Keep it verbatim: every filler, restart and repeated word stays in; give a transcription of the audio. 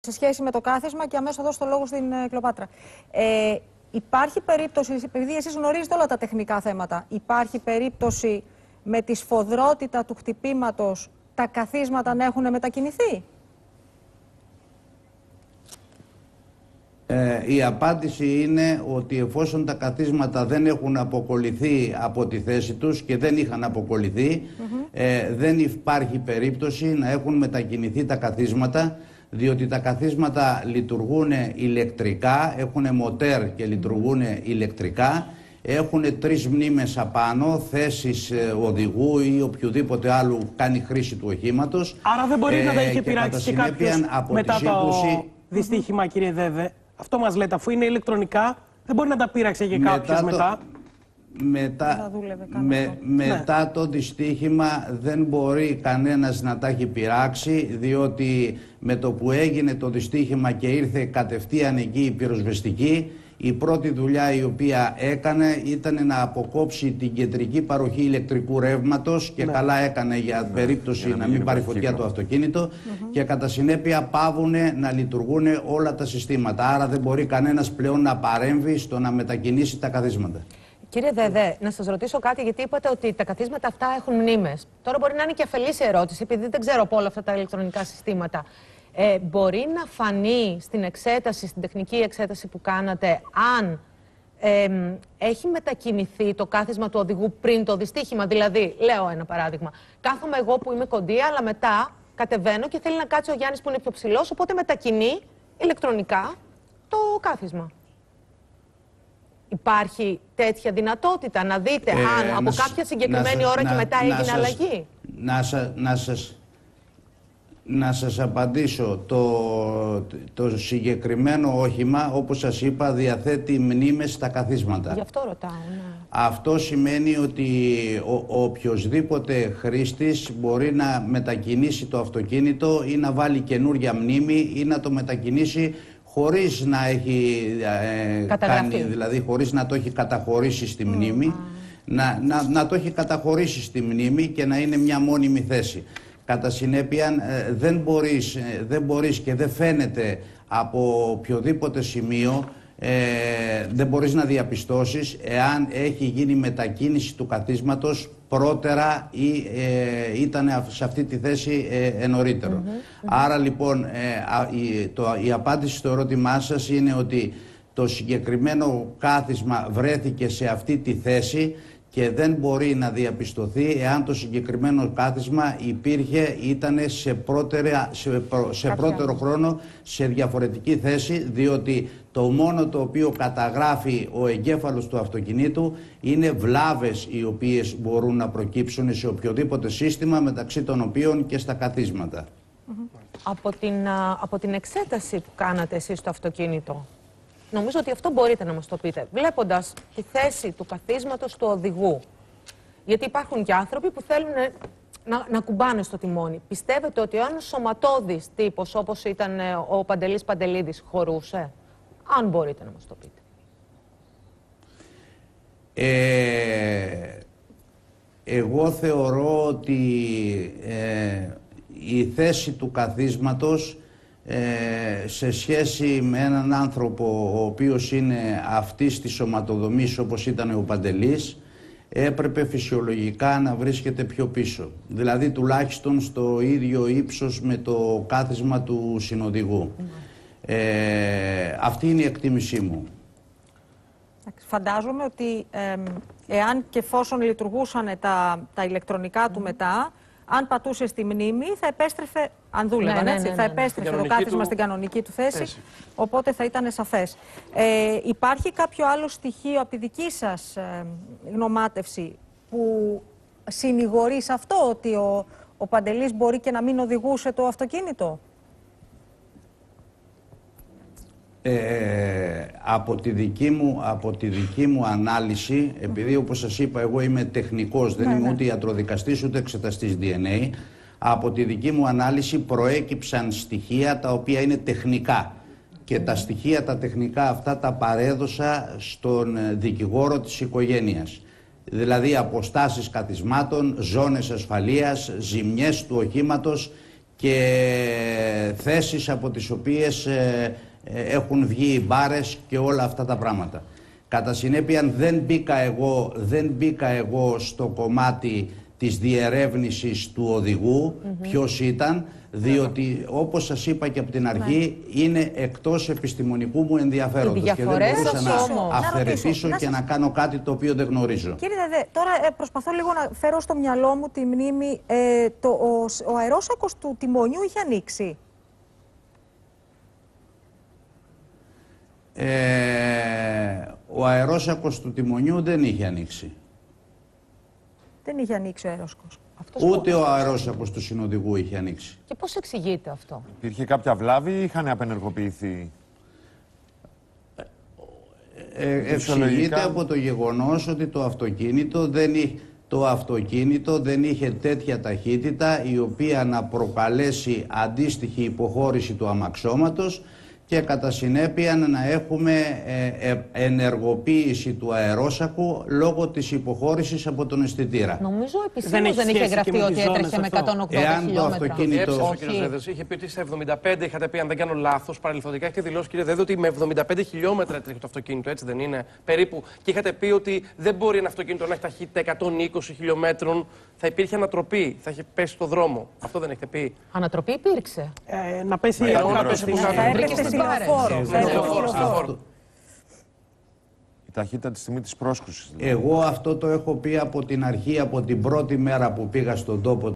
Σε σχέση με το κάθισμα και αμέσως θα δώσω το λόγο στην ε, Κλεοπάτρα. Ε, υπάρχει περίπτωση, επειδή εσείς γνωρίζετε όλα τα τεχνικά θέματα, υπάρχει περίπτωση με τη σφοδρότητα του χτυπήματος τα καθίσματα να έχουν μετακινηθεί? Ε, η απάντηση είναι ότι εφόσον τα καθίσματα δεν έχουν αποκολληθεί από τη θέση τους και δεν είχαν αποκολληθεί, mm-hmm. ε, δεν υπάρχει περίπτωση να έχουν μετακινηθεί τα καθίσματα, διότι τα καθίσματα λειτουργούν ηλεκτρικά, έχουν μοτέρ και λειτουργούν ηλεκτρικά, έχουν τρεις μνήμες απάνω, θέσεις οδηγού ή οποιοδήποτε άλλου κάνει χρήση του οχήματος. Άρα δεν μπορεί ε, να τα είχε και πειράξει και κάποιος μετά σύγκρουση... το δυστύχημα, κύριε Δέδε. Αυτό μας λέτε, αφού είναι ηλεκτρονικά, δεν μπορεί να τα πείραξε και κάποιος μετά. μετά. Μετά, με, μετά ναι. το δυστύχημα δεν μπορεί κανένας να τα έχει πειράξει, διότι με το που έγινε το δυστύχημα και ήρθε κατευθείαν εκεί η πυροσβεστική, η πρώτη δουλειά η οποία έκανε ήταν να αποκόψει την κεντρική παροχή ηλεκτρικού ρεύματος και ναι. καλά έκανε για περίπτωση ναι, να μην πάρει φωτιά το αυτοκίνητο mm-hmm. και κατά συνέπεια πάβουν να λειτουργούν όλα τα συστήματα. Άρα δεν μπορεί κανένας πλέον να παρέμβει στο να μετακινήσει τα καθίσματα. Κύριε Δέδε, να σας ρωτήσω κάτι, γιατί είπατε ότι τα καθίσματα αυτά έχουν μνήμες. Τώρα μπορεί να είναι και αφελής η ερώτηση, επειδή δεν ξέρω από όλα αυτά τα ηλεκτρονικά συστήματα. Ε, μπορεί να φανεί στην εξέταση, στην τεχνική εξέταση που κάνατε, αν ε, έχει μετακινηθεί το κάθισμα του οδηγού πριν το δυστύχημα? Δηλαδή, λέω ένα παράδειγμα, κάθομαι εγώ που είμαι κοντή, αλλά μετά κατεβαίνω και θέλει να κάτσει ο Γιάννης που είναι πιο ψηλός, οπότε μετακινεί ηλεκτρονικά το κάθισμα. Υπάρχει τέτοια δυνατότητα να δείτε ε, αν από να κάποια συγκεκριμένη να, ώρα να, και μετά έγινε σας, αλλαγή? Να, σα, να, σας, να σας απαντήσω. Το, το συγκεκριμένο όχημα, όπως σας είπα, διαθέτει μνήμες στα καθίσματα. Γι' αυτό ρωτάω. Ναι. Αυτό σημαίνει ότι ο, ο οποιοσδήποτε χρήστης μπορεί να μετακινήσει το αυτοκίνητο ή να βάλει καινούρια μνήμη ή να το μετακινήσει χωρίς να έχει ε, κάνει, δηλαδή χωρίς να το έχει καταχωρήσει στη μνήμη, mm. να, να, να το έχει καταχωρήσει στη μνήμη και να είναι μια μόνιμη θέση. Κατά συνέπεια ε, δεν, μπορείς, ε, δεν μπορείς και δεν φαίνεται από οποιοδήποτε σημείο, ε, δεν μπορείς να διαπιστώσεις εάν έχει γίνει μετακίνηση του καθίσματος πρώτερα ή ε, ήταν σε αυτή τη θέση ε, νωρίτερο. Mm-hmm, mm-hmm. Άρα λοιπόν ε, η, το, η απάντηση στο ερώτημά σας είναι ότι το συγκεκριμένο κάθισμα βρέθηκε σε αυτή τη θέση και δεν μπορεί να διαπιστωθεί εάν το συγκεκριμένο κάθισμα υπήρχε, ήταν σε, πρώτερα, σε, προ, σε πρώτερο χρόνο σε διαφορετική θέση, διότι το μόνο το οποίο καταγράφει ο εγκέφαλος του αυτοκινήτου είναι βλάβες οι οποίες μπορούν να προκύψουν σε οποιοδήποτε σύστημα, μεταξύ των οποίων και στα καθίσματα. Mm-hmm. Από την, από την εξέταση που κάνατε εσείς στο αυτοκίνητο, νομίζω ότι αυτό μπορείτε να μας το πείτε, βλέποντας τη θέση του καθίσματος του οδηγού. Γιατί υπάρχουν και άνθρωποι που θέλουν να, να κουμπάνε στο τιμόνι. Πιστεύετε ότι ένας σωματώδης τύπος όπως ήταν ο Παντελής Παντελίδης χωρούσε? Αν μπορείτε να μας το πείτε. Ε, εγώ θεωρώ ότι ε, η θέση του καθίσματος Ε, σε σχέση με έναν άνθρωπο ο οποίος είναι αυτής της σωματοδομής όπως ήταν ο Παντελής, έπρεπε φυσιολογικά να βρίσκεται πιο πίσω, δηλαδή τουλάχιστον στο ίδιο ύψος με το κάθισμα του συνοδηγού. Mm. ε, αυτή είναι η εκτίμησή μου. Φαντάζομαι ότι ε, εάν και εφόσον λειτουργούσαν τα, τα ηλεκτρονικά mm. του μετά, αν πατούσε στη μνήμη, θα επέστρεφε, αν δούλευαν, ναι, έτσι, ναι, ναι, ναι, θα επέστρεφε το κάθισμα του... στην κανονική του θέση, θέση. Οπότε θα ήταν σαφές. Ε, υπάρχει κάποιο άλλο στοιχείο από τη δική σας ε, γνωμάτευση που συνηγορεί σε αυτό, ότι ο, ο Παντελής μπορεί και να μην οδηγούσε το αυτοκίνητο? Ε, από, τη δική μου, από τη δική μου ανάλυση, επειδή όπως σας είπα εγώ είμαι τεχνικός, δεν ναι, είμαι ναι. ούτε ιατροδικαστής ούτε εξεταστής ντι εν έι, από τη δική μου ανάλυση προέκυψαν στοιχεία τα οποία είναι τεχνικά και τα στοιχεία τα τεχνικά αυτά τα παρέδωσα στον δικηγόρο της οικογένειας. Δηλαδή αποστάσεις καθισμάτων, ζώνες ασφαλείας, ζημιές του οχήματος και θέσεις από τις οποίες ε, ε, έχουν βγει οι μπάρες και όλα αυτά τα πράγματα. Κατά συνέπεια δεν μπήκα εγώ, δεν μπήκα εγώ στο κομμάτι της διερεύνησης του οδηγού, mm-hmm. ποιος ήταν, διότι όπως σας είπα και από την αρχή mm-hmm. είναι εκτός επιστημονικού μου ενδιαφέροντος και δεν μπορούσα να αυθαιρετήσω και να κάνω κάτι το οποίο δεν γνωρίζω. Κύριε Δεδέ, τώρα ε, προσπαθώ λίγο να φέρω στο μυαλό μου τη μνήμη, ε, το, ο, ο αερόσακος του τιμονιού είχε ανοίξει. Ε, ο αερόσακος του τιμονιού δεν είχε ανοίξει. Δεν είχε ανοίξει ο αερόσακος. Ούτε ο αερόσακος του συνοδηγού είχε ανοίξει. Και πώς εξηγείται αυτό? Υπήρχε κάποια βλάβη ή είχαν απενεργοποιηθεί? Ε, ε, εξηγείται από το γεγονός ότι το αυτοκίνητο δεν είχε... Το αυτοκίνητο δεν είχε τέτοια ταχύτητα η οποία να προκαλέσει αντίστοιχη υποχώρηση του αμαξώματος και κατά συνέπεια να έχουμε ε, ε, ενεργοποίηση του αερόσακου λόγω της υποχώρησης από τον αισθητήρα. Νομίζω επισήμως δεν, δεν είχε γραφτεί ότι έτρεχε με εκατόν ογδόντα Εάν χιλιόμετρα. Το αυτοκίνητο... Ο κ. Δέδες είχε πει ότι στα εβδομήντα πέντε, είχατε πει, αν δεν κάνω λάθος, παρελθοντικά έχετε δηλώσει, κύριε Δέδε, ότι με εβδομήντα πέντε χιλιόμετρα έτρεχε το αυτοκίνητο, έτσι δεν είναι, περίπου. Και είχατε πει ότι δεν μπορεί ένα αυτοκίνητο να έχει ταχύτητα εκατόν είκοσι χιλιόμετρων, θα υπήρχε ανατροπή, θα είχε πέσει στο δρόμο. Αυτό δεν έχετε πει? Ανατροπή υπήρξε. Ε, να πέσει η Η ταχύτητα τη στιγμή της πρόσκρουσης. Εγώ αυτό το έχω πει από την αρχή, από την πρώτη μέρα που πήγα στον τόπο